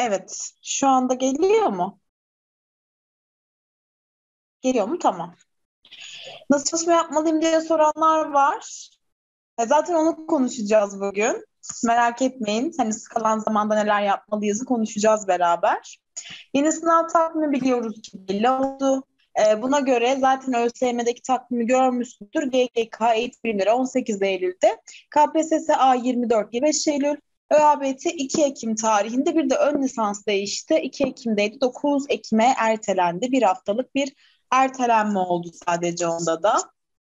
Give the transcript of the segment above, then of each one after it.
Evet. Şu anda geliyor mu? Geliyor mu? Tamam. Nasıl çalışma yapmalıyım diye soranlar var. Zaten onu konuşacağız bugün. Merak etmeyin. Hani kalan zamanda neler yapmalıyızı konuşacağız beraber. Yeni sınav takvimi biliyoruz ki belli oldu. Buna göre zaten ÖSYM'deki takvimi görmüşsündür. GGK eğitim bilimleri 18 Eylül'de, KPSS A 24-25 Eylül, ÖABT 2 Ekim tarihinde, bir de ön lisans değişti. 2 Ekim'deydi, 9 Ekim'e ertelendi. Bir haftalık bir ertelenme oldu sadece onda da.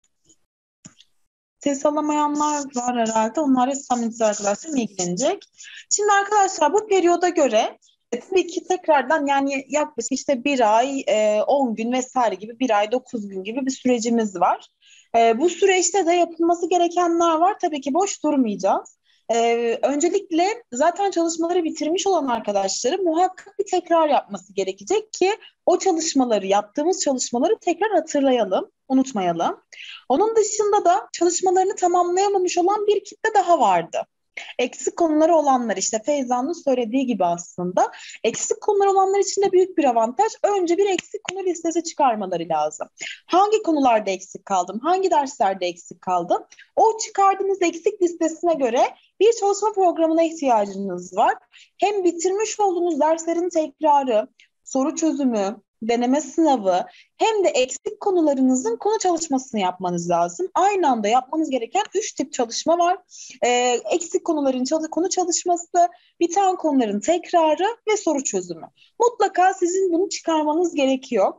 Ses alamayanlar var herhalde. Onlar samimi arkadaşlarım ilgilenecek. Şimdi arkadaşlar bu periyoda göre tabii ki tekrardan yani yaklaşık işte bir ay 10 gün vesaire gibi, bir ay 9 gün gibi bir sürecimiz var. Bu süreçte de yapılması gerekenler var. Tabii ki boş durmayacağız. Öncelikle zaten çalışmaları bitirmiş olan arkadaşları muhakkak bir tekrar yapması gerekecek ki o çalışmaları, yaptığımız çalışmaları tekrar hatırlayalım, unutmayalım. Onun dışında da çalışmalarını tamamlayamamış olan bir kitle daha vardı. Eksik konuları olanlar, işte Feyza'nın söylediği gibi aslında eksik konular olanlar için de büyük bir avantaj. Önce bir eksik konu listesi çıkarmaları lazım. Hangi konularda eksik kaldım? Hangi derslerde eksik kaldım? O çıkardığınız eksik listesine göre bir çalışma programına ihtiyacınız var. Hem bitirmiş olduğunuz derslerin tekrarı, soru çözümü, deneme sınavı, hem de eksik konularınızın konu çalışmasını yapmanız lazım. Aynı anda yapmanız gereken 3 tip çalışma var. Eksik konuların konu çalışması, biten konuların tekrarı ve soru çözümü. Mutlaka sizin bunu çıkarmanız gerekiyor.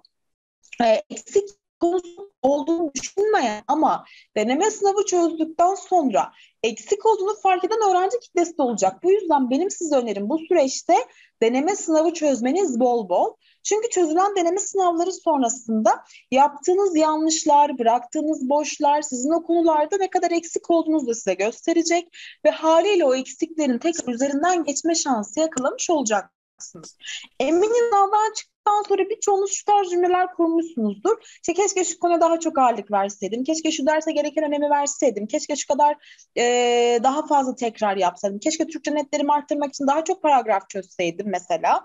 Eksik konusu olduğunu düşünmeyen ama deneme sınavı çözdükten sonra eksik olduğunu fark eden öğrenci kitlesi de olacak. Bu yüzden benim size önerim bu süreçte deneme sınavı çözmeniz bol bol. Çünkü çözülen deneme sınavları sonrasında yaptığınız yanlışlar, bıraktığınız boşlar, sizin o konularda ne kadar eksik olduğunuzu da size gösterecek ve haliyle o eksiklerin tekrar üzerinden geçme şansı yakalamış olacaksınız. Eminim sınavdan çıktıktan sonra birçoğunuz şu tarz cümleler kurmuşsunuzdur. İşte keşke şu konuya daha çok ağırlık verseydim, keşke şu derse gereken önemi verseydim, keşke şu kadar daha fazla tekrar yapsaydım, keşke Türkçe netlerimi arttırmak için daha çok paragraf çözseydim mesela.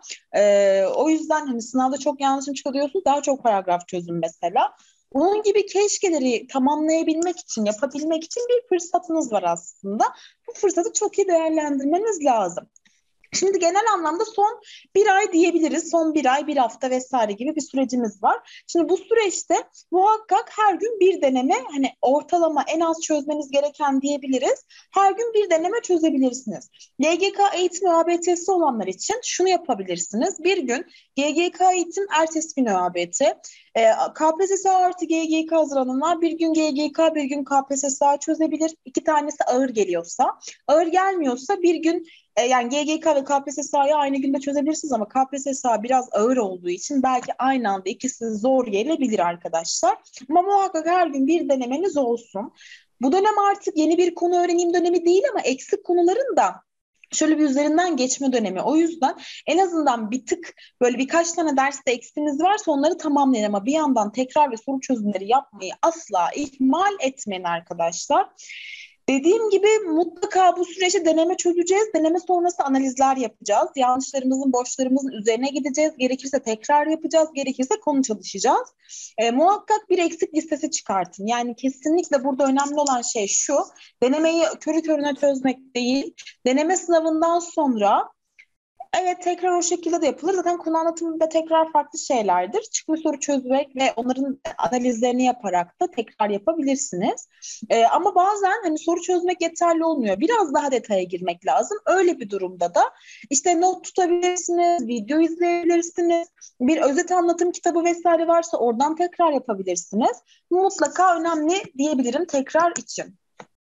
O yüzden hani sınavda çok yanlışım çıkarıyorsunuz, daha çok paragraf çözün mesela. Bunun gibi keşkeleri tamamlayabilmek için, yapabilmek için bir fırsatınız var aslında. Bu fırsatı çok iyi değerlendirmeniz lazım. Şimdi genel anlamda son bir ay diyebiliriz. Son bir ay, bir hafta vesaire gibi bir sürecimiz var. Şimdi bu süreçte muhakkak her gün bir deneme, hani ortalama en az çözmeniz gereken diyebiliriz. Her gün bir deneme çözebilirsiniz. LGK eğitim ÖABT'si olanlar için şunu yapabilirsiniz. Bir gün GGK eğitim, ertesi gün ÖABT. KPSS artı GGK hazırlananlar bir gün GGK, bir gün KPSS çözebilir. İki tanesi ağır geliyorsa. Ağır gelmiyorsa bir gün yani GGK ve KPSS'yi aynı günde çözebilirsiniz ama KPSS biraz ağır olduğu için belki aynı anda ikisi zor gelebilir arkadaşlar. Ama muhakkak her gün bir denemeniz olsun. Bu dönem artık yeni bir konu öğreneyim dönemi değil ama eksik konuların da şöyle bir üzerinden geçme dönemi. O yüzden en azından bir tık böyle birkaç tane derste eksiniz varsa onları tamamlayın ama bir yandan tekrar ve soru çözümleri yapmayı asla ihmal etmeyin arkadaşlar. Dediğim gibi mutlaka bu süreçte deneme çözeceğiz. Deneme sonrası analizler yapacağız. Yanlışlarımızın, boşlarımızın üzerine gideceğiz. Gerekirse tekrar yapacağız. Gerekirse konu çalışacağız. Muhakkak bir eksik listesi çıkartın. Yani kesinlikle burada önemli olan şey şu. Denemeyi körü körüne çözmek değil. Deneme sınavından sonra evet, tekrar o şekilde de yapılır. Zaten konu anlatımında tekrar farklı şeylerdir. Çıkmış soru çözmek ve onların analizlerini yaparak da tekrar yapabilirsiniz. Ama bazen hani soru çözmek yeterli olmuyor. Biraz daha detaya girmek lazım. Öyle bir durumda da işte not tutabilirsiniz, video izleyebilirsiniz. Bir özet anlatım kitabı vesaire varsa oradan tekrar yapabilirsiniz. Mutlaka önemli diyebilirim tekrar için.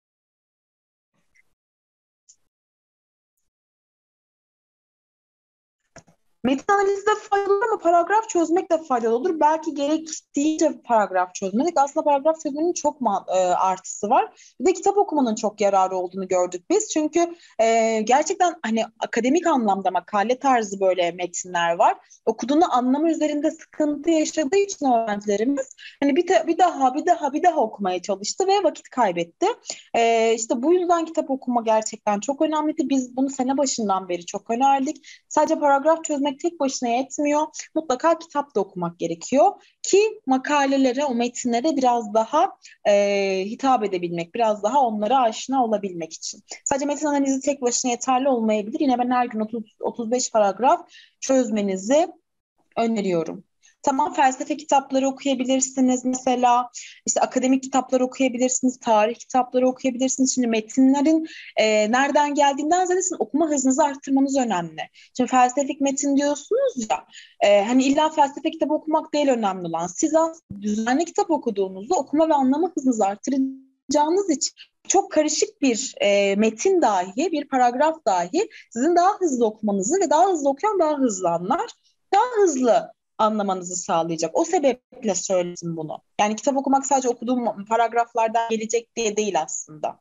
Metin analizi de faydalı olur ama paragraf çözmek de faydalı olur. Belki gerektiğince paragraf çözmedik. Aslında paragraf çözmenin çok artısı var. Bir de kitap okumanın çok yararı olduğunu gördük biz. Çünkü gerçekten hani akademik anlamda makale tarzı böyle metinler var. Okuduğunu anlama üzerinde sıkıntı yaşadığı için öğrencilerimiz hani bir daha okumaya çalıştı ve vakit kaybetti. İşte bu yüzden kitap okuma gerçekten çok önemliydi. Biz bunu sene başından beri çok önerdik. Sadece paragraf çözmek tek başına yetmiyor. Mutlaka kitap da okumak gerekiyor ki makalelere, o metinlere biraz daha hitap edebilmek, biraz daha onlara aşina olabilmek için. Sadece metin analizi tek başına yeterli olmayabilir. Yine ben her gün 30-35 paragraf çözmenizi öneriyorum. Tamam, felsefe kitapları okuyabilirsiniz mesela, işte akademik kitaplar okuyabilirsiniz, tarih kitapları okuyabilirsiniz. Şimdi metinlerin nereden geldiğinden ziyade sizin okuma hızınızı arttırmanız önemli. Şimdi felsefik metin diyorsunuz ya, hani illa felsefe kitabı okumak değil önemli olan. Siz aslında düzenli kitap okuduğunuzda okuma ve anlama hızınızı arttıracağınız için çok karışık bir metin dahi, bir paragraf dahi sizin daha hızlı okumanızı ve daha hızlı okuyan daha hızlı anlar, daha hızlı anlamanızı sağlayacak. O sebeple söyledim bunu. Yani kitap okumak sadece okuduğum paragraflardan gelecek diye değil aslında.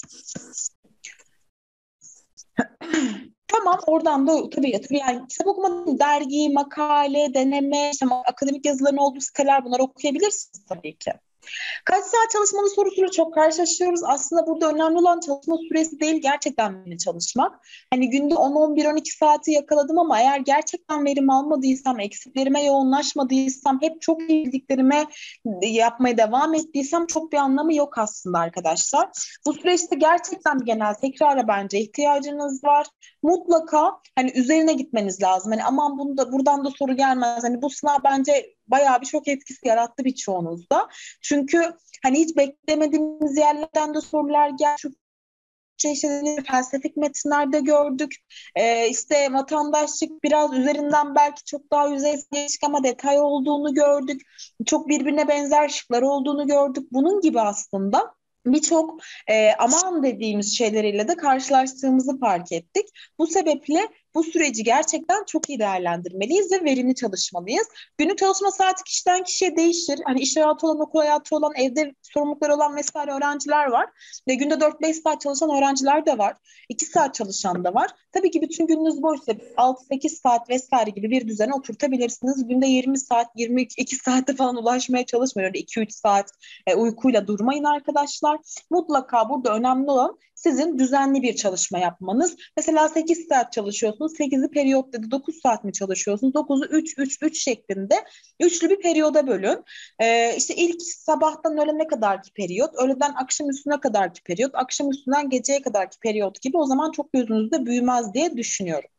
Tamam, oradan da tabii yani kitap okumak, dergi, makale, deneme, işte akademik yazıların olduğu siteler, bunları okuyabilirsiniz tabii ki. Kaç saat çalışmalı sorusuyla çok karşılaşıyoruz. Aslında burada önemli olan çalışma süresi değil, gerçekten verimli çalışmak. Hani günde 10, 11, 12 saati yakaladım ama eğer gerçekten verim almadıysam, eksiklerime yoğunlaşmadıysam, hep çok iyi bildiklerime yapmaya devam ettiysem çok bir anlamı yok aslında arkadaşlar. Bu süreçte gerçekten bir genel tekrara bence ihtiyacınız var. Mutlaka hani üzerine gitmeniz lazım. Hani aman buradan da soru gelmez. Hani bu sınav bence bayağı bir şok etkisi yarattı birçoğunuzda. Çünkü hani hiç beklemediğimiz yerlerden de sorular geldi. Çeşitli felsefik metinlerde gördük. İşte vatandaşlık biraz üzerinden belki çok daha yüzeysel geçtik ama detay olduğunu gördük. Çok birbirine benzer şıklar olduğunu gördük. Bunun gibi aslında birçok aman dediğimiz şeyleriyle de karşılaştığımızı fark ettik. Bu sebeple bu süreci gerçekten çok iyi değerlendirmeliyiz ve verimli çalışmalıyız. Günlük çalışma saati kişiden kişiye değişir. Hani iş hayatı olan, okul hayatı olan, evde sorumlulukları olan vesaire öğrenciler var. Ve günde 4-5 saat çalışan öğrenciler de var. 2 saat çalışan da var. Tabii ki bütün gününüz boşsa 6-8 saat vesaire gibi bir düzene oturtabilirsiniz. Günde 20 saat, 22 saate falan ulaşmaya çalışmayın. Öyle 2-3 saat uykuyla durmayın arkadaşlar. Mutlaka burada önemli olan sizin düzenli bir çalışma yapmanız. Mesela 8 saat çalışıyorsunuz. 8'i periyotta da 9 saat mi çalışıyorsunuz? 9'u 3-3-3 şeklinde üçlü bir periyoda bölün. İşte ilk sabahtan öğlene kadarki periyot, öğleden akşam üstüne kadarki periyot, akşam üstünden geceye kadarki periyot gibi, o zaman çok gözünüzde büyümez diye düşünüyorum.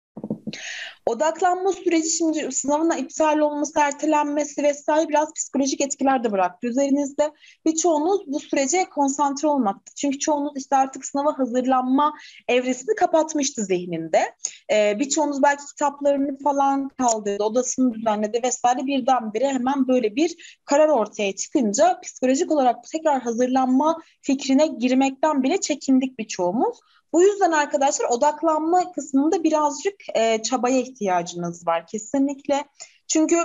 Odaklanma süreci, şimdi sınavın iptal olması, ertelenmesi vesaire biraz psikolojik etkiler de bıraktı üzerinizde. Birçoğunuz bu sürece konsantre olmaktı. Çünkü çoğunuz işte artık sınava hazırlanma evresini kapatmıştı zihninde. Birçoğunuz belki kitaplarını falan kaldırdı, odasını düzenledi vesaire, birdenbire hemen böyle bir karar ortaya çıkınca psikolojik olarak tekrar hazırlanma fikrine girmekten bile çekindik birçoğumuz. Bu yüzden arkadaşlar odaklanma kısmında birazcık çabaya ihtiyacınız var kesinlikle. Çünkü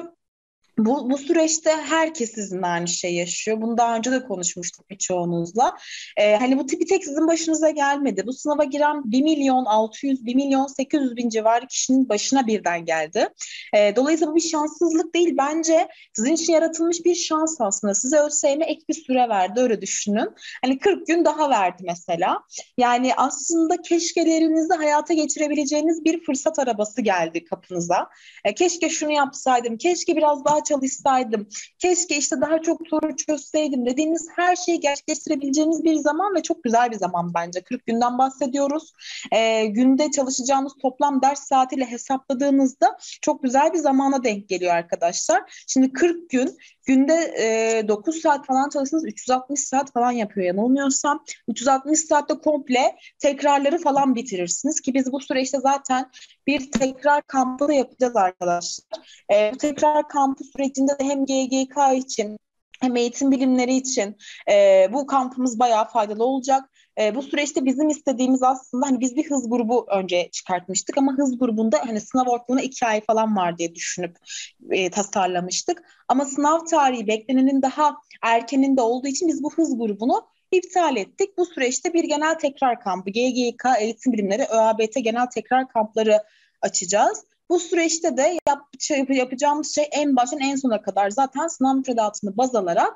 bu süreçte herkes sizinle aynı şey yaşıyor. Bunu daha önce de konuşmuştuk birçoğunuzla. Hani bu bir tek sizin başınıza gelmedi. Bu sınava giren 1.600.000, 1.800.000 civarı kişinin başına birden geldi. Dolayısıyla bu bir şanssızlık değil. Bence sizin için yaratılmış bir şans aslında. Size ÖSYM ek bir süre verdi, öyle düşünün. Hani 40 gün daha verdi mesela. Yani aslında keşkelerinizi hayata geçirebileceğiniz bir fırsat arabası geldi kapınıza. Keşke şunu yapsaydım, keşke biraz daha çalışsaydım, keşke işte daha çok soru çözseydim dediğiniz her şeyi gerçekleştirebileceğiniz bir zaman ve çok güzel bir zaman bence. 40 günden bahsediyoruz. Günde çalışacağınız toplam ders saatiyle hesapladığınızda çok güzel bir zamana denk geliyor arkadaşlar. Şimdi 40 gün, günde 9 saat falan çalışsanız 360 saat falan yapıyor yanılmıyorsam. 360 saatte komple tekrarları falan bitirirsiniz ki biz bu süreçte zaten bir tekrar kampı da yapacağız arkadaşlar. Bu tekrar kampı sürecinde de hem GGK için hem eğitim bilimleri için bu kampımız bayağı faydalı olacak. Bu süreçte bizim istediğimiz aslında, hani biz bir hız grubu önce çıkartmıştık ama hız grubunda hani sınav ortalama 2 ay falan var diye düşünüp tasarlamıştık. Ama sınav tarihi beklenenin daha erkeninde olduğu için biz bu hız grubunu iptal ettik. Bu süreçte bir genel tekrar kampı, GGK, eğitim bilimleri, ÖABT genel tekrar kampları açacağız. Bu süreçte de yapacağımız şey en baştan en sona kadar zaten sınav müfredatını baz alarak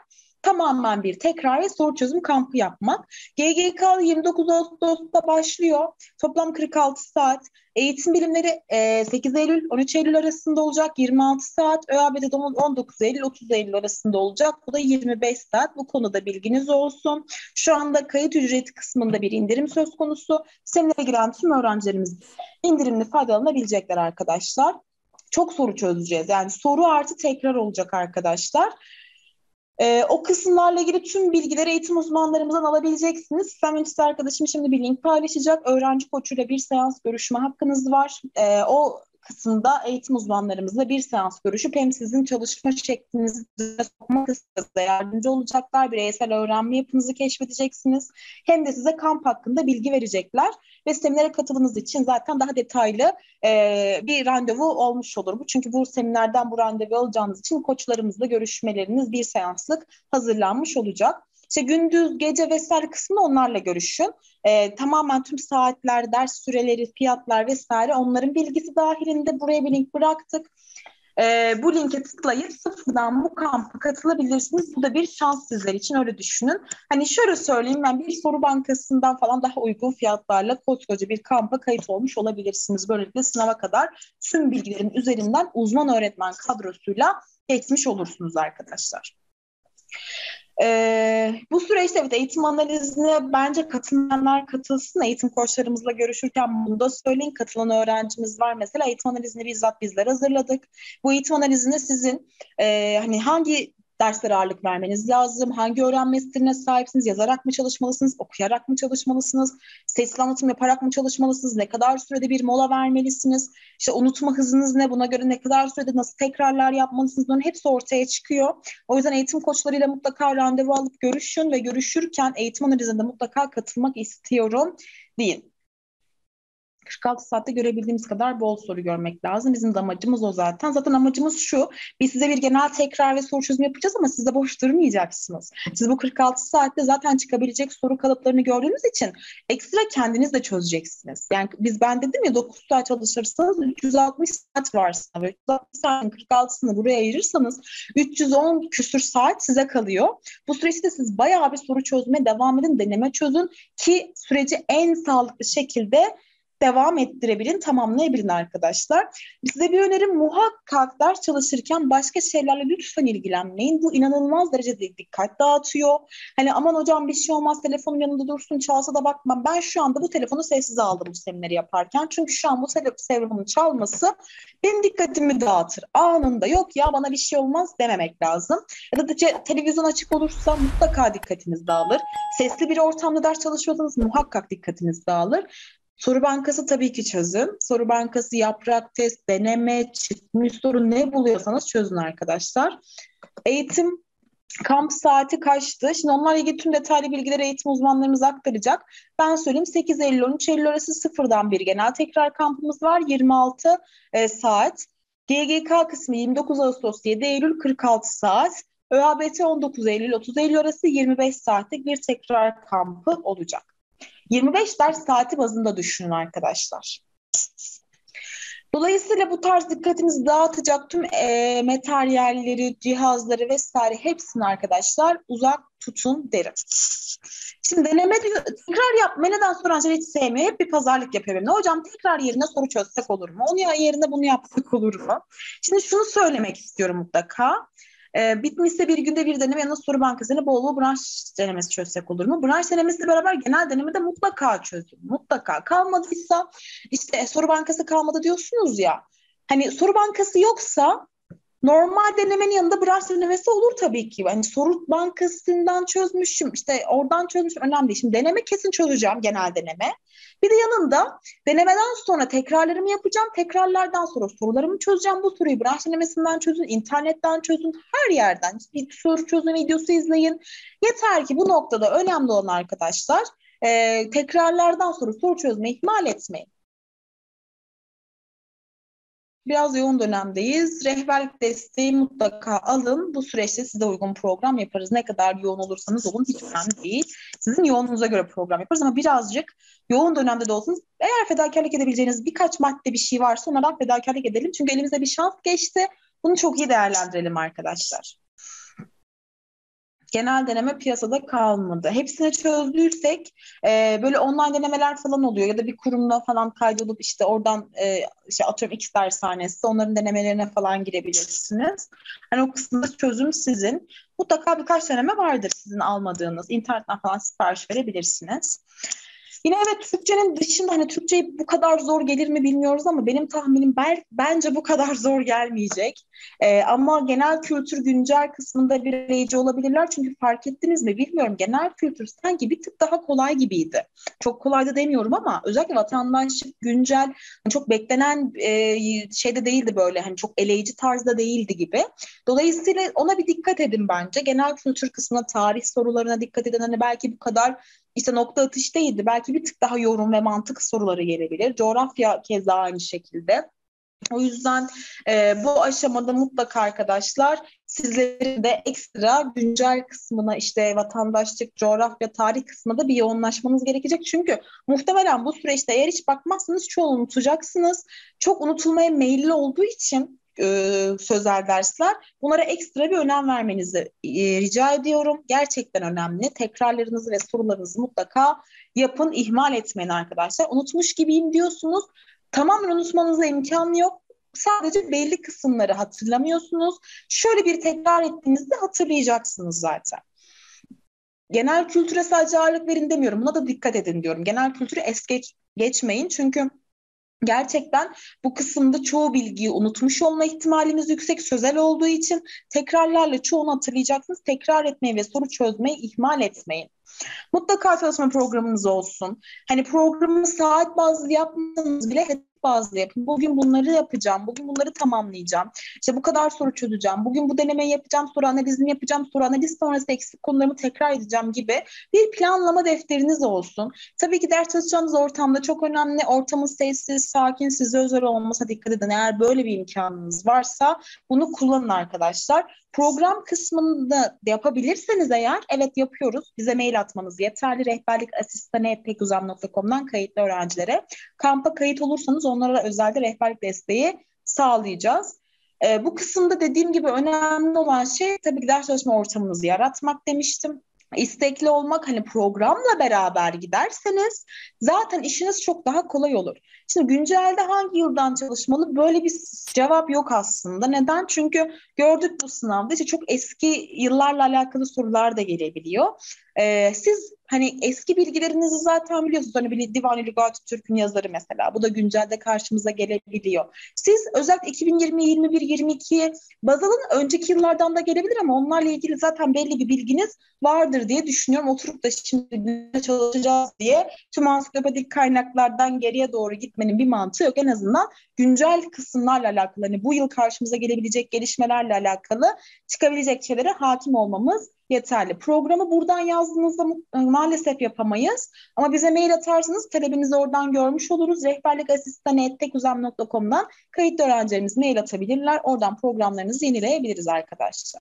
tamamen bir tekrar ve soru çözüm kampı yapmak. GGK 29 Ağustos'ta başlıyor. Toplam 46 saat. Eğitim bilimleri 8 Eylül 13 Eylül arasında olacak. 26 saat. ÖAB'de 19 Eylül 30 Eylül arasında olacak. Bu da 25 saat. Bu konuda bilginiz olsun. Şu anda kayıt ücreti kısmında bir indirim söz konusu. Seminere giren tüm öğrencilerimiz indirimli faydalanabilecekler arkadaşlar. Çok soru çözeceğiz. Yani soru artı tekrar olacak arkadaşlar. O kısımlarla ilgili tüm bilgileri eğitim uzmanlarımızdan alabileceksiniz. Sistem yöneticisi arkadaşım şimdi bir link paylaşacak. Öğrenci koçuyla bir seans görüşme hakkınız var. O kısımda eğitim uzmanlarımızla bir seans görüşüp hem sizin çalışma şeklinizi sokma kısmında yardımcı olacaklar. Bireysel öğrenme yapınızı keşfedeceksiniz. Hem de size kamp hakkında bilgi verecekler. Ve seminere katılımınız için zaten daha detaylı bir randevu olmuş olur bu. Çünkü bu seminerden bu randevu alacağınız için koçlarımızla görüşmeleriniz bir seanslık hazırlanmış olacak. İşte gündüz, gece vesaire kısmını onlarla görüşün. Tamamen tüm saatler, ders süreleri, fiyatlar vesaire onların bilgisi dahilinde buraya bir link bıraktık. Bu linke tıklayıp sıfırdan bu kampa katılabilirsiniz. Bu da bir şans sizler için, öyle düşünün. Hani şöyle söyleyeyim, ben bir soru bankasından falan daha uygun fiyatlarla koskoca bir kampa kayıt olmuş olabilirsiniz. Böylelikle sınava kadar tüm bilgilerin üzerinden uzman öğretmen kadrosuyla geçmiş olursunuz arkadaşlar. Bu süreçte evet, eğitim analizine bence katılmayanlar katılsın. Eğitim koçlarımızla görüşürken bunu da söyleyin. Katılan öğrencimiz var mesela. Eğitim analizini bizzat bizler hazırladık. Bu eğitim analizinde sizin hani hangi derslere ağırlık vermeniz lazım, hangi öğrenme stiline sahipsiniz, yazarak mı çalışmalısınız, okuyarak mı çalışmalısınız, sesli anlatım yaparak mı çalışmalısınız, ne kadar sürede bir mola vermelisiniz, işte unutma hızınız ne, buna göre ne kadar sürede nasıl tekrarlar yapmalısınız, bunun hepsi ortaya çıkıyor. O yüzden eğitim koçlarıyla mutlaka randevu alıp görüşün ve görüşürken eğitim analizinde mutlaka katılmak istiyorum deyin. 46 saatte görebildiğimiz kadar bol soru görmek lazım. Bizim de amacımız o zaten. Zaten amacımız şu: biz size bir genel tekrar ve soru çözümü yapacağız ama siz de boş durmayacaksınız. Siz bu 46 saatte zaten çıkabilecek soru kalıplarını gördüğünüz için ekstra kendiniz de çözeceksiniz. Yani ben dedim ya, 9 saat çalışırsanız 360 saat var sınavı. 360 saatin 46'sını buraya ayırırsanız 310 küsür saat size kalıyor. Bu süreçte siz bayağı bir soru çözmeye devam edin, deneme çözün ki süreci en sağlıklı şekilde devam ettirebilin, tamamlayabilin arkadaşlar. Size bir önerim, muhakkak ders çalışırken başka şeylerle lütfen ilgilenmeyin. Bu inanılmaz derecede dikkat dağıtıyor. Hani aman hocam bir şey olmaz, telefonum yanında dursun, çalsa da bakmam. Ben şu anda bu telefonu sessize aldım bu semineri yaparken. Çünkü şu an bu telefonun çalması benim dikkatimi dağıtır. Anında yok ya bana bir şey olmaz dememek lazım. Ya da televizyon açık olursa mutlaka dikkatiniz dağılır. Sesli bir ortamda ders çalışıyorsanız muhakkak dikkatiniz dağılır. Soru bankası tabii ki çözün. Soru bankası, yaprak test, deneme, çıkmış soru, ne buluyorsanız çözün arkadaşlar. Eğitim kamp saati kaçtı? Şimdi onlarla ilgili tüm detaylı bilgileri eğitim uzmanlarımız aktaracak. Ben söyleyeyim, 8 Eylül-13 Eylül arası sıfırdan bir genel tekrar kampımız var. 26 saat. GGK kısmı 29 Ağustos 7 Eylül 46 saat. ÖABT 19 Eylül-30 Eylül arası 25 saatlik bir tekrar kampı olacak. 25 ders saati bazında düşünün arkadaşlar. Dolayısıyla bu tarz dikkatinizi dağıtacak tüm materyalleri, cihazları vesaire hepsini arkadaşlar uzak tutun derim. Şimdi deneme diyor, tekrar yapma. Neden soranlar hiç sevmiyor. Hep bir pazarlık yapıyor benimle. Hocam tekrar yerine soru çözsek olur mu? Onun yerine bunu yapsak olur mu? Şimdi şunu söylemek istiyorum mutlaka. Bitmişse bir günde bir deneme, yanına soru bankasını bol bol branş denemesi çözsek olur mu? Branş denemesiyle beraber genel deneme de mutlaka çözün. Mutlaka. Kalmadıysa işte soru bankası kalmadı diyorsunuz ya. Hani soru bankası yoksa normal denemenin yanında branş denemesi olur tabii ki. Hani soru bankasından çözmüşüm, işte oradan çözmüşüm, önemli değil. Şimdi deneme kesin çözeceğim, genel deneme. Bir de yanında denemeden sonra tekrarlarımı yapacağım. Tekrarlardan sonra sorularımı çözeceğim. Bu soruyu branş denemesinden çözün, internetten çözün, her yerden. Bir soru çözüm videosu izleyin. Yeter ki bu noktada önemli olan arkadaşlar, tekrarlardan sonra soru çözmeyi ihmal etmeyin. Biraz yoğun dönemdeyiz. Rehberlik desteği mutlaka alın. Bu süreçte size uygun program yaparız. Ne kadar yoğun olursanız olun hiç önemli değil. Sizin yoğununuza göre program yaparız ama birazcık yoğun dönemde de olsanız, eğer fedakarlık edebileceğiniz birkaç madde bir şey varsa onlardan fedakarlık edelim. Çünkü elimize bir şans geçti. Bunu çok iyi değerlendirelim arkadaşlar. Genel deneme piyasada kalmadı. Hepsini çözdüysek böyle online denemeler falan oluyor ya da bir kurumda falan kaydolup işte oradan işte atıyorum X dershanesi onların denemelerine falan girebilirsiniz. Hani o kısımda çözüm sizin. Mutlaka birkaç deneme vardır sizin almadığınız. İnternetten falan sipariş verebilirsiniz. Yine evet Türkçenin dışında hani Türkçeyi bu kadar zor gelir mi bilmiyoruz ama benim tahminim bence bu kadar zor gelmeyecek. Ama genel kültür güncel kısmında bir eleyici olabilirler. Çünkü fark ettiniz mi bilmiyorum. Genel kültür sanki bir tık daha kolay gibiydi. Çok kolay da demiyorum ama özellikle vatandaşlık güncel hani çok beklenen şeyde değildi böyle. Hani çok eleyici tarzda değildi gibi. Dolayısıyla ona bir dikkat edin bence. Genel kültür kısmına, tarih sorularına dikkat edin. Hani belki bu kadar işte nokta atış değildi. Belki bir tık daha yorum ve mantık soruları gelebilir. Coğrafya keza aynı şekilde. O yüzden bu aşamada mutlaka arkadaşlar sizlerin de ekstra güncel kısmına işte vatandaşlık, coğrafya, tarih kısmına da bir yoğunlaşmanız gerekecek. Çünkü muhtemelen bu süreçte eğer hiç bakmazsanız çoğunu unutacaksınız. Çok unutulmaya meyilli olduğu için sözel dersler bunlara ekstra bir önem vermenizi rica ediyorum. Gerçekten önemli. Tekrarlarınızı ve sorularınızı mutlaka yapın, ihmal etmeyin arkadaşlar. Unutmuş gibiyim diyorsunuz. Tamamen unutmanıza imkan yok. Sadece belli kısımları hatırlamıyorsunuz. Şöyle bir tekrar ettiğinizde hatırlayacaksınız zaten. Genel kültüre sadece ağırlık verin demiyorum. Buna da dikkat edin diyorum. Genel kültürü geçmeyin. Çünkü gerçekten bu kısımda çoğu bilgiyi unutmuş olma ihtimalimiz yüksek sözel olduğu için tekrarlarla çoğunu hatırlayacaksınız. Tekrar etmeyi ve soru çözmeyi ihmal etmeyin. Mutlaka çalışma programınız olsun. Hani programı saat bazlı yapmasanız bile hedef bazlı yapın. Bugün bunları yapacağım, bugün bunları tamamlayacağım. İşte bu kadar soru çözeceğim. Bugün bu denemeyi yapacağım, soru analizini yapacağım, soru analiz sonrası eksik konularımı tekrar edeceğim gibi bir planlama defteriniz olsun. Tabii ki ders çalışacağınız ortamda çok önemli. Ortamın sessiz, sakin, size özel olmasına dikkat edin. Eğer böyle bir imkanınız varsa bunu kullanın arkadaşlar. Program kısmında yapabilirseniz eğer evet yapıyoruz. Bize mail atmanız yeterli. Rehberlikasistanı@pekuzam.com'dan kayıtlı öğrencilere. Kampa kayıt olursanız onlara özel de rehberlik desteği sağlayacağız. Bu kısımda dediğim gibi önemli olan şey tabii ki ders çalışma ortamınızı yaratmak demiştim. İstekli olmak hani programla beraber giderseniz zaten işiniz çok daha kolay olur. Şimdi güncelde hangi yıldan çalışmalı böyle bir cevap yok aslında. Neden? Çünkü gördük bu sınavda işte çok eski yıllarla alakalı sorular da gelebiliyor. Siz hani eski bilgilerinizi zaten biliyorsunuz. Hani bir Divan-ı Lügat-ı Türk'ün yazarı mesela. Bu da güncelde karşımıza gelebiliyor. Siz özellikle 2020, 21, 22'ye baz alın. Önceki yıllardan da gelebilir ama onlarla ilgili zaten belli bir bilginiz vardır diye düşünüyorum. Oturup da şimdi çalışacağız diye tüm ansiklopedik kaynaklardan geriye doğru gitmenin bir mantığı yok. En azından güncel kısımlarla alakalı, hani bu yıl karşımıza gelebilecek gelişmelerle alakalı çıkabilecek şeylere hakim olmamız yeterli. Programı buradan yazdığınızda maalesef yapamayız. Ama bize mail atarsanız talebinizi oradan görmüş oluruz. Rehberlikasistanı@tekuzam.com'dan kayıtlı öğrencilerimiz mail atabilirler. Oradan programlarınızı yenileyebiliriz arkadaşlar.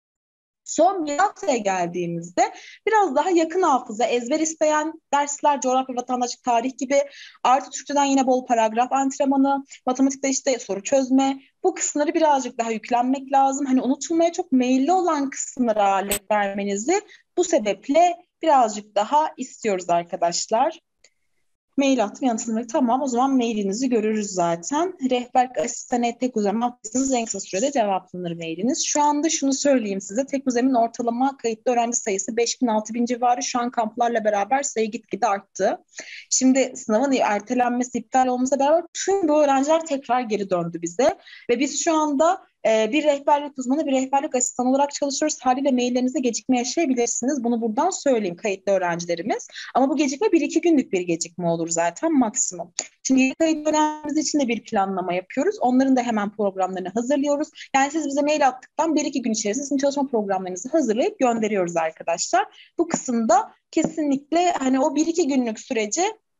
Son bir haftaya geldiğimizde biraz daha yakın hafıza, ezber isteyen dersler, coğrafya, vatandaşlık, tarih gibi artı Türkçeden yine bol paragraf antrenmanı, matematikte işte soru çözme, bu kısımları birazcık daha yüklenmek lazım. Hani unutulmaya çok meyilli olan kısımlara ağırlık vermenizi bu sebeple birazcık daha istiyoruz arkadaşlar. Mail attım yanıtını. Tamam o zaman mailinizi görürüz zaten. Rehberlik asistanı Tekuzem atmışsınız. En kısa sürede cevaplanır mailiniz. Şu anda şunu söyleyeyim size. Tekuzem'in ortalama kayıtlı öğrenci sayısı 5000-6000 civarı. Şu an kamplarla beraber sayı gitgide arttı. Şimdi sınavın ertelenmesi, iptal olmasına beraber tüm bu öğrenciler tekrar geri döndü bize. Ve biz şu anda bir rehberlik uzmanı, bir rehberlik asistanı olarak çalışıyoruz. Haliyle maillerinizde gecikme yaşayabilirsiniz. Bunu buradan söyleyeyim kayıtlı öğrencilerimiz. Ama bu gecikme 1-2 günlük bir gecikme olur zaten maksimum. Şimdi yeni kayıtlı öğrencilerimiz için de bir planlama yapıyoruz. Onların da hemen programlarını hazırlıyoruz. Yani siz bize mail attıktan 1-2 gün içerisinde sizin çalışma programlarınızı hazırlayıp gönderiyoruz arkadaşlar. Bu kısımda kesinlikle hani o 1-2 günlük süreci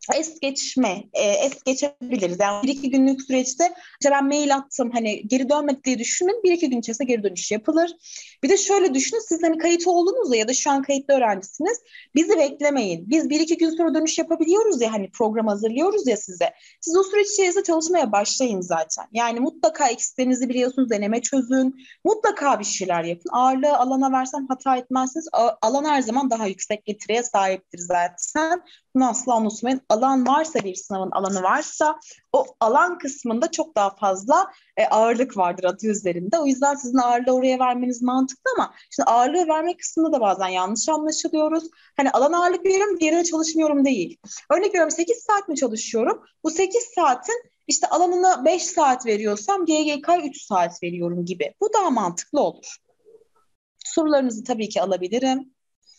es geçebiliriz. Yani bir iki günlük süreçte işte ben mail attım hani geri dönmedi diye düşünün. Bir iki gün içerisinde geri dönüş yapılır. Bir de şöyle düşünün, siz hani kayıt oldunuz ya da şu an kayıtlı öğrencisiniz. Bizi beklemeyin. Biz bir iki gün sonra dönüş yapabiliyoruz ya, hani program hazırlıyoruz ya size. Siz o süreç içerisinde çalışmaya başlayın zaten. Yani mutlaka eksiklerinizi biliyorsunuz, deneme çözün. Mutlaka bir şeyler yapın. Ağırlığı alana versem hata etmezsiniz. Alan her zaman daha yüksek getiriye sahiptir zaten. Bunu asla unutmayın. Alan varsa, bir sınavın alanı varsa o alan kısmında çok daha fazla ağırlık vardır adı üzerinde. O yüzden sizin ağırlığı oraya vermeniz mantıklı ama şimdi ağırlığı verme kısmında da bazen yanlış anlaşılıyoruz. Hani alan ağırlık veriyorum, diğerine çalışmıyorum değil. Örnek veriyorum, 8 saat mi çalışıyorum? Bu 8 saatin işte alanına 5 saat veriyorsam GGK 3 saat veriyorum gibi. Bu daha mantıklı olur. Sorularınızı tabii ki alabilirim.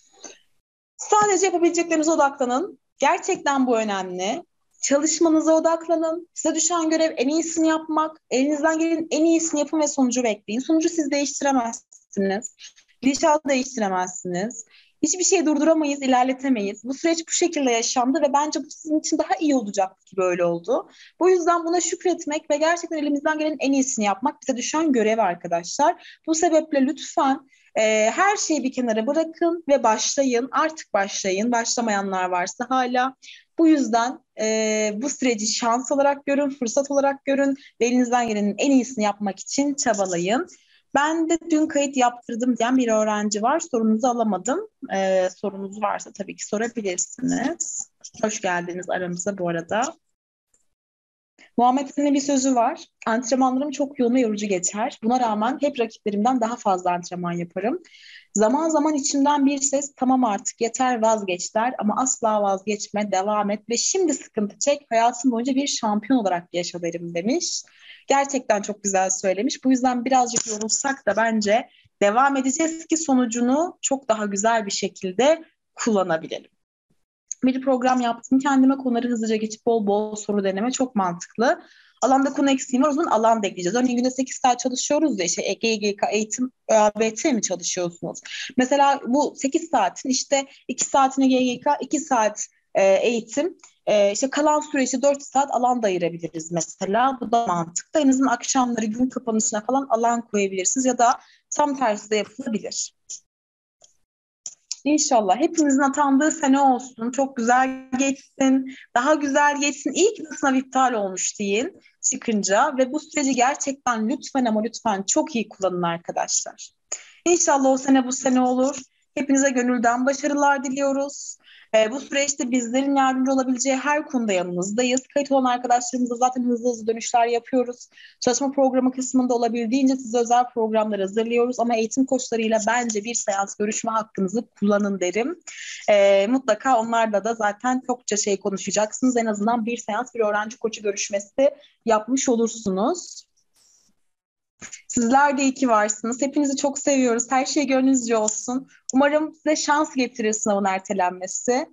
Sadece yapabileceklerinize odaklanın. Gerçekten bu önemli. Çalışmanıza odaklanın. Size düşen görev en iyisini yapmak. Elinizden gelenin en iyisini yapın ve sonucu bekleyin. Sonucu siz değiştiremezsiniz. Gidişatı değiştiremezsiniz. Hiçbir şeyi durduramayız, ilerletemeyiz. Bu süreç bu şekilde yaşandı ve bence bu sizin için daha iyi olacaktı ki böyle oldu. Bu yüzden buna şükretmek ve gerçekten elimizden gelenin en iyisini yapmak bize düşen görev arkadaşlar. Bu sebeple lütfen her şeyi bir kenara bırakın ve başlayın. Artık başlayın. Başlamayanlar varsa hala. Bu yüzden bu süreci şans olarak görün, fırsat olarak görün ve elinizden gelenin en iyisini yapmak için çabalayın. Ben de dün kayıt yaptırdım diyen bir öğrenci var. Sorunuzu alamadım. Sorunuz varsa tabii ki sorabilirsiniz. Hoş geldiniz aramıza bu arada. Muhammed'in bir sözü var. Antrenmanlarım çok yoğun ve yorucu geçer. Buna rağmen hep rakiplerimden daha fazla antrenman yaparım. Zaman zaman içimden bir ses tamam artık yeter vazgeç der ama asla vazgeçme, devam et ve şimdi sıkıntı çek. Hayatım boyunca bir şampiyon olarak yaşa derim demiş. Gerçekten çok güzel söylemiş. Bu yüzden birazcık yorulsak da bence devam edeceğiz ki sonucunu çok daha güzel bir şekilde kullanabilelim. Bir program yaptım. Kendime konuları hızlıca geçip bol bol soru deneme çok mantıklı. Alanda konu eksiğim var. O zaman alan da ekleyeceğiz. Örneğin günde 8 saat çalışıyoruz ya, işte EGGK eğitim ÖABT mi çalışıyorsunuz? Mesela bu 8 saatin işte 2 saatini GGK, 2 saat eğitim, işte kalan süresi 4 saat alanda ayırabiliriz mesela. Bu da mantıklı. En azından akşamları gün kapanışına falan alan koyabilirsiniz ya da tam tersi de yapılabilir. İnşallah hepimizin atandığı sene olsun. Çok güzel geçsin. Daha güzel geçsin. İyi ki de sınav iptal olmuş deyin çıkınca ve bu süreci gerçekten lütfen ama lütfen çok iyi kullanın arkadaşlar. İnşallah o sene bu sene olur. Hepinize gönülden başarılar diliyoruz. Bu süreçte bizlerin yardımcı olabileceği her konuda yanınızdayız. Kayıt olan arkadaşlarımızla zaten hızlı hızlı dönüşler yapıyoruz. Çalışma programı kısmında olabildiğince size özel programlar hazırlıyoruz. Ama eğitim koçlarıyla bence bir seans görüşme hakkınızı kullanın derim. Mutlaka onlarla da zaten çokça şey konuşacaksınız. En azından bir seans bir öğrenci koçu görüşmesi yapmış olursunuz. Sizler de iyi ki varsınız. Hepinizi çok seviyoruz. Her şey gönlünüzce olsun. Umarım size şans getirir sınavın ertelenmesi.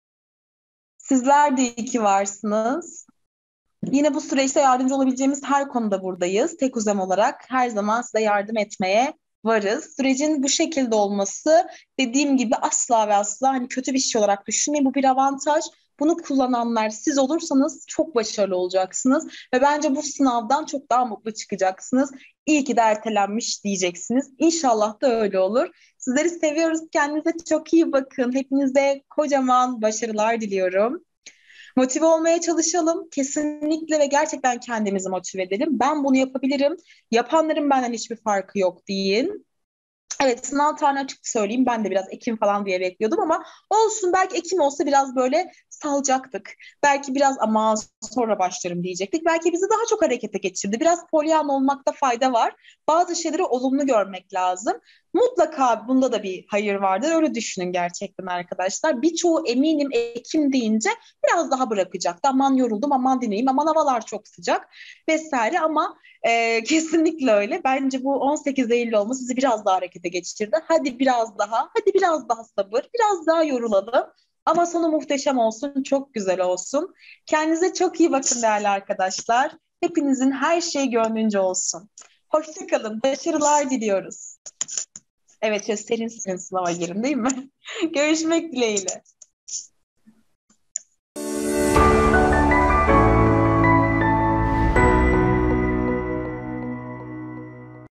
Sizler de iyi ki varsınız. Yine bu süreçte yardımcı olabileceğimiz her konuda buradayız. Tek uzam olarak her zaman size yardım etmeye varız. Sürecin bu şekilde olması, dediğim gibi, asla ve asla hani kötü bir şey olarak düşünmeyin. Bu bir avantaj. Bunu kullananlar siz olursanız çok başarılı olacaksınız ve bence bu sınavdan çok daha mutlu çıkacaksınız. İyi ki de ertelenmiş diyeceksiniz. İnşallah da öyle olur. Sizleri seviyoruz. Kendinize çok iyi bakın. Hepinize kocaman başarılar diliyorum. Motive olmaya çalışalım. Kesinlikle ve gerçekten kendimizi motive edelim. Ben bunu yapabilirim. Yapanların benden hiçbir farkı yok deyin. Evet, sınav tarihini açık söyleyeyim. Ben de biraz Ekim falan diye bekliyordum ama olsun, belki Ekim olsa biraz böyle salacaktık. Belki biraz ama sonra başlarım diyecektik. Belki bizi daha çok harekete geçirdi. Biraz polyan olmakta fayda var. Bazı şeyleri olumlu görmek lazım. Mutlaka bunda da bir hayır vardır. Öyle düşünün gerçekten arkadaşlar. Birçoğu eminim Ekim deyince biraz daha bırakacaktı. Aman yoruldum, aman dinleyeyim, aman havalar çok sıcak vesaire ama kesinlikle öyle. Bence bu 18 Eylül olması sizi biraz daha harekete geçirdi. Hadi biraz daha, hadi biraz daha sabır, biraz daha yorulalım. Ama sonu muhteşem olsun, çok güzel olsun. Kendinize çok iyi bakın değerli arkadaşlar. Hepinizin her şey gönlünce olsun. Hoşça kalın, başarılar diliyoruz. Evet, serin serin sınava girin değil mi? Görüşmek dileğiyle.